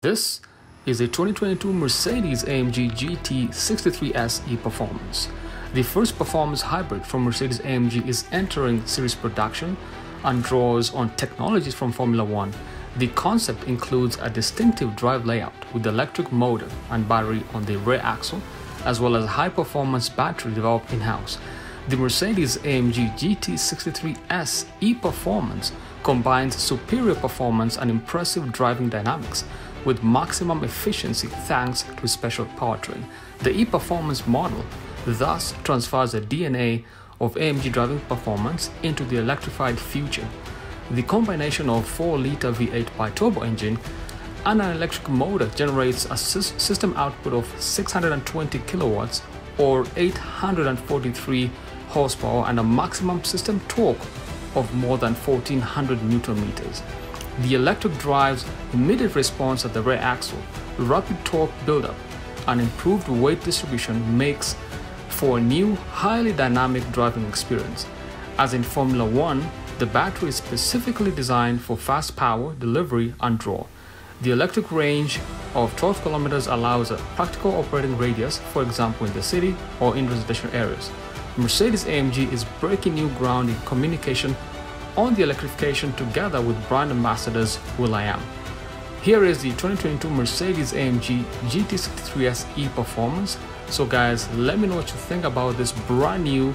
This is a 2022 Mercedes-AMG GT 63S e-Performance. The first performance hybrid from Mercedes-AMG is entering series production and draws on technologies from Formula One. The concept includes a distinctive drive layout with the electric motor and battery on the rear axle, as well as a high-performance battery developed in-house. The Mercedes-AMG GT 63S e-Performance combines superior performance and impressive driving dynamics with maximum efficiency thanks to a special powertrain. The e-Performance model thus transfers the DNA of AMG driving performance into the electrified future. The combination of 4-liter V8 biturbo engine and an electric motor generates a system output of 620 kilowatts or 843 horsepower and a maximum system torque of more than 1400 Newton meters. The electric drive's immediate response at the rear axle, rapid torque buildup, and improved weight distribution makes for a new, highly dynamic driving experience. As in Formula One, the battery is specifically designed for fast power delivery and draw. The electric range of 12 kilometers allows a practical operating radius, for example in the city or in residential areas. Mercedes-AMG is breaking new ground in communication on the electrification together with brand ambassadors will.i.am. Here is the 2022 Mercedes-AMG GT63S e-Performance. So guys, let me know what you think about this brand new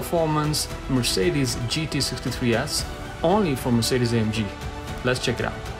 e-Performance Mercedes GT63S only from Mercedes-AMG. Let's check it out.